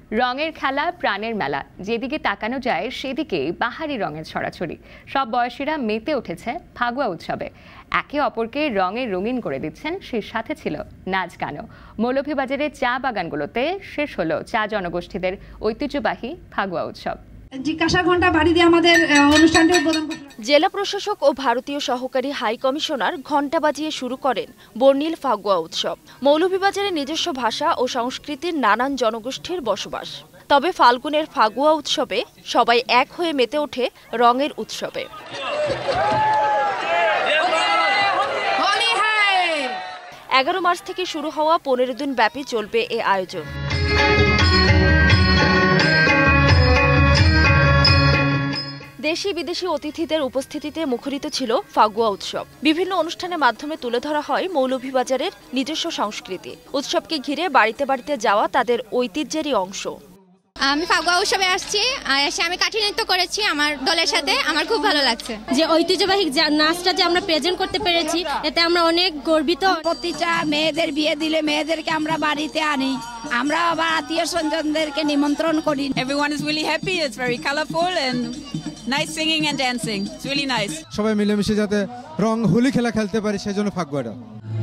রঙের খেলা, প্রাণের মেলা, যেদিকে তাকানো যায় সেদিকেই বাহারি রঙের ছড়াছড়ি। সব বয়সীরা মেতে উঠেছে ফাগুয়া উৎসবে। একে অপরকে রঙে রঙিন করে দিচ্ছেন, সেই সাথে ছিল নাচ গানও। মৌলভীবাজারের চা বাগানগুলোতে শেষ হলো চা জনগোষ্ঠীদের ঐতিহ্যবাহী ফাগুয়া উৎসব। জেলা প্রশাসক ও ভারতীয় সহকারী হাই কমিশনার ঘণ্টা বাজিয়ে শুরু করেন বর্ণিল ফাগুয়া উৎসব। মৌলভীবাজারে নিজস্ব ভাষা ও সংস্কৃতির নানান জনগোষ্ঠীর বসবাস। তবে ফাল্গুনের ফাগুয়া উৎসবে সবাই এক হয়ে মেতে ওঠে রঙের উৎসবে। 11 মার্চ থেকে শুরু হওয়া 15 দিন ব্যাপী চলবে এ আয়োজন। দেশি বিদেশি অতিথিদের উপস্থিতিতে মুখরিত ছিল ফাগুয়া উৎসব। বিভিন্ন অনুষ্ঠানের মাধ্যমে তুলে ধরা হয় মৌলভীবাজারের নিজস্ব সংস্কৃতি। উৎসবকে ঘিরে বাড়িতে বাড়িতে যাওয়া তাদের ঐতিহ্যেরই অংশ। আমি ফাগুয়া উৎসবে আসছি, এসে আমি কাঠি নৃত্য করেছি আমার দলের সাথে। আমার খুব ভালো লাগছে যে ঐতিহ্যবাহী নাচটা যে আমরা প্রেজেন্ট করতে পেরেছি, এতে আমরা অনেক গর্বিত। প্রতিটা মেয়েদের বিয়ে দিলে মেয়েদেরকে আমরা বাড়িতে আনি, আমরা আবার আত্মীয় স্বজনদেরকে নিমন্ত্রণ করি। Everyone is really happy. It's very colorful and nice singing and dancing. It's really nice. সবাই মিলেমিশে যাতে রং হোলি খেলা খেলতে পারি, সেজন্য ফাগুয়াটা।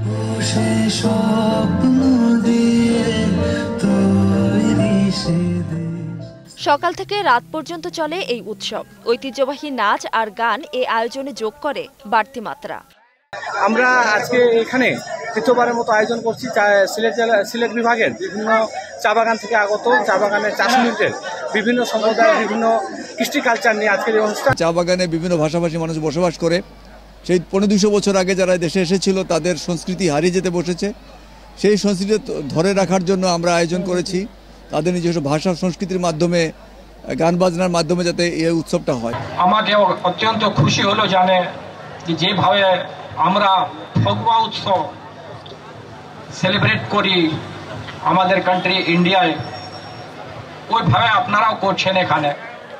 সকাল থেকে রাত পর্যন্ত চলে এই উৎসব। ঐতিহ্যবাহী নাচ আর গান এই আয়োজনে যোগ করে বাড়তি মাত্রা। আমরা আজকে এখানে তৃতীয়বারের মতো আয়োজন করছি সিলেট বিভাগের বিভিন্ন চা বাগান থেকে আগত চা বাগানের চাষিদের বিভিন্ন সম্প্রদায়ের বিভিন্ন কৃষ্টি কালচার নিয়ে আজকের এই অনুষ্ঠান। চা বাগানে বিভিন্ন ভাষাভাষী মানুষ বসবাস করে। সেই 1500 বছর আগে যারা দেশে এসেছিল তাদের সংস্কৃতি হারিয়ে যেতে বসেছে। সেই সংস্কৃতি ধরে রাখার জন্য আমরা আয়োজন করেছি তাদের নিজস্ব ভাষা সংস্কৃতির মাধ্যমে, গান বাজনার মাধ্যমে যাতে এই উৎসবটা হয়। আমাকে অত্যন্ত খুশি হলো জানে যেভাবে আমরা ফাগুয়া উৎসব সেলিব্রেট করি আমাদের কান্ট্রি ইন্ডিয়ায়, ওইভাবে আপনারাও করছেন এখানে।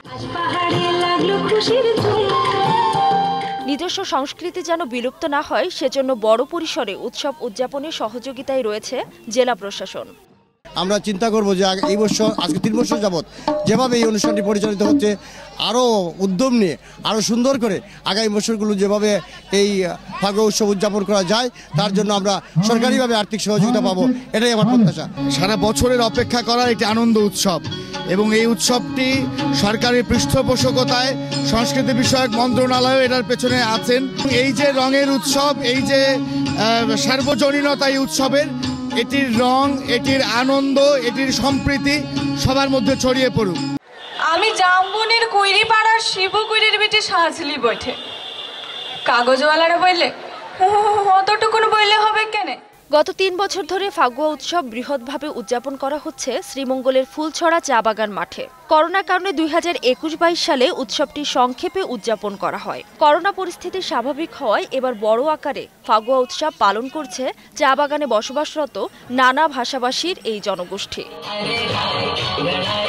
নিজস্ব সংস্কৃতি যেন বিলুপ্ত না হয় সেজন্য বড় পরিসরে উৎসব উদযাপনে সহযোগিতায় রয়েছে জেলা প্রশাসন। আমরা চিন্তা করব যে এই বছর, আজকে 3 বছর যাবৎ যেভাবে এই অনুষ্ঠানটি পরিচালিত হচ্ছে, আরও উদ্যম নিয়ে আরও সুন্দর করে আগামী বছরগুলো যেভাবে এই ফাগুয়া উৎসব উদযাপন করা যায় তার জন্য আমরা সরকারিভাবে আর্থিক সহযোগিতা পাবো, এটাই আমার প্রত্যাশা। সারা বছরের অপেক্ষা করার একটি আনন্দ উৎসব এবং এই উৎসবটি সরকারের পৃষ্ঠপোষকতায় সংস্কৃতি বিষয়ক মন্ত্রণালয় এটার পেছনে আছেন। এই যে রঙের উৎসব, এই যে সার্বজনীনতা এই উৎসবের, এটির রং, এটির আনন্দ, এটির সম্প্রীতি সবার মধ্যে ছড়িয়ে পড়ুক। আমি জামবনের কুইরি পাড়ার শিব কুইরির বেটি সাজলি বটে। কাগজওয়ালারা বললে অতটুকুন বললে হবে কেন? গত 3 বছর ধরে ফাগুয়া উৎসব বৃহৎভাবে উদযাপন করা হচ্ছে শ্রীমঙ্গলের ফুলছড়া চা বাগান মাঠে। করোনার কারণে 2021-22 সালে উৎসবটি সংক্ষেপে উদযাপন করা হয়। করোনা পরিস্থিতি স্বাভাবিক হওয়ায় এবার বড় আকারে ফাগুয়া উৎসব পালন করছে চা বাগানে বসবাসরত নানা ভাষাভাষীর এই জনগোষ্ঠী।